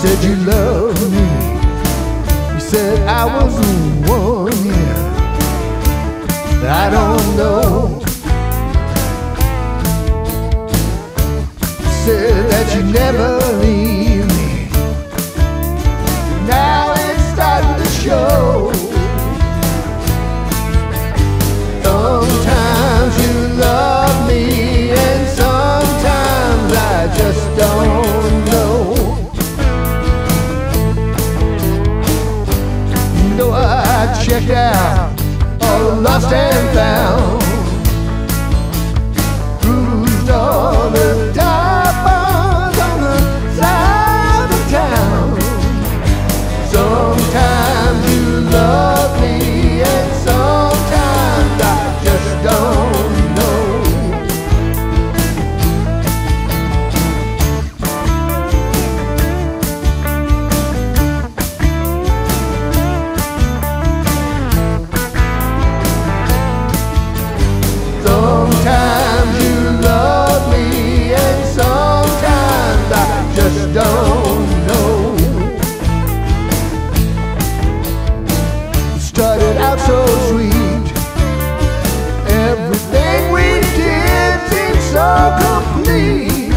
said you loved me. You said I was the one, yeah. I don't know. You said that you never leave me. Now it's starting to show. Sometimes you love me and sometimes I just don't know. You know I checked out all the lost and found, cruised all the dive bars on the side of town. Sometimes you love me and sometimes I just don't know. Sometimes you love me and sometimes I just don't know. Started out so sweet, everything we did seemed so complete.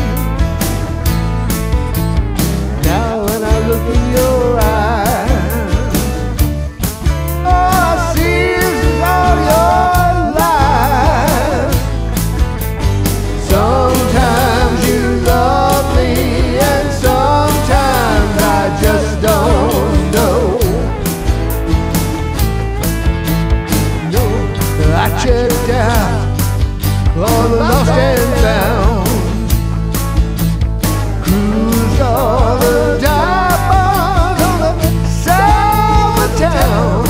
Now when I look in your eyes, all I see is all your lies. Sometimes you love me and sometimes I just don't know. I checked out all the lost and found, cruised all the dive bars on the side of town.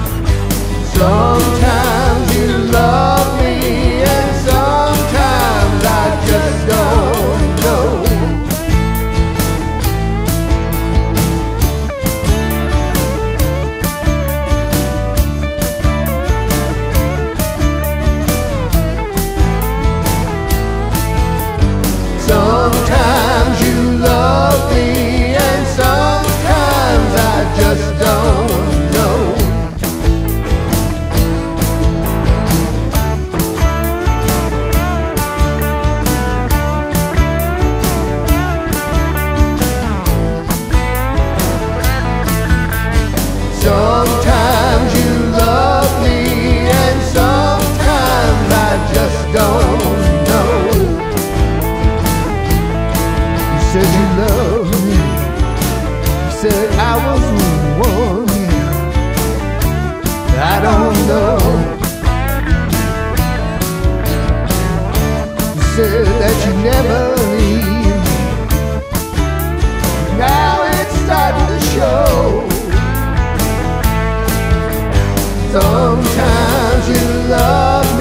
Sometimes you love me and sometimes I just don't know. Sometimes you love me and sometimes I just don't know. Sometimes you love me and sometimes I just don't know. You said you loved me. You said I was the one, yeah. I don't know. You said that you never leave me. Now it's starting to show. Sometimes you love me